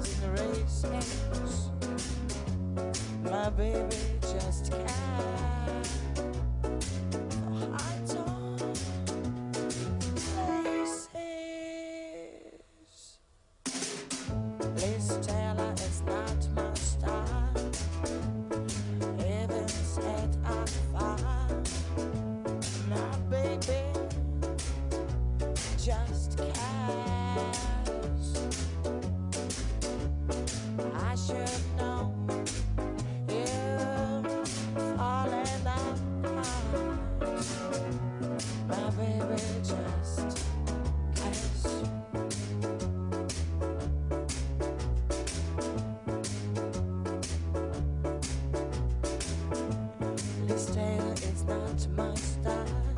races. My baby just can't. For heights on places. Liz Taylor is not my style. Even set on fire. My baby just can't. I should know you falling apart. My baby just can't. This tale is not my style.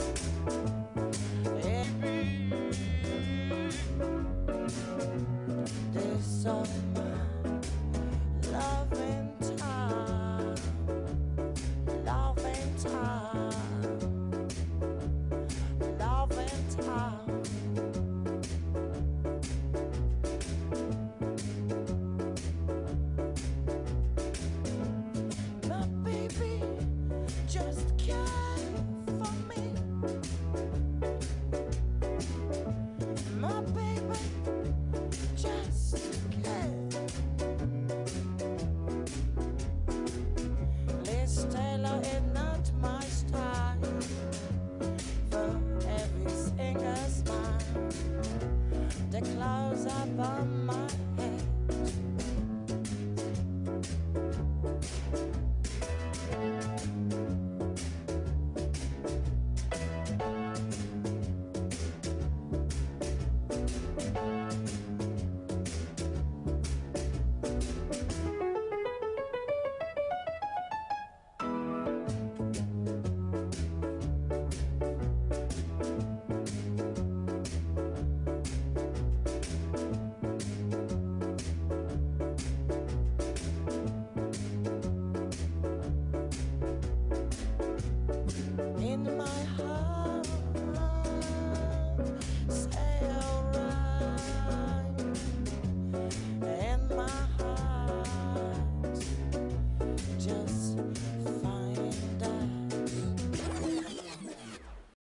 This song loving time, loving time, loving time. My baby just can't for me.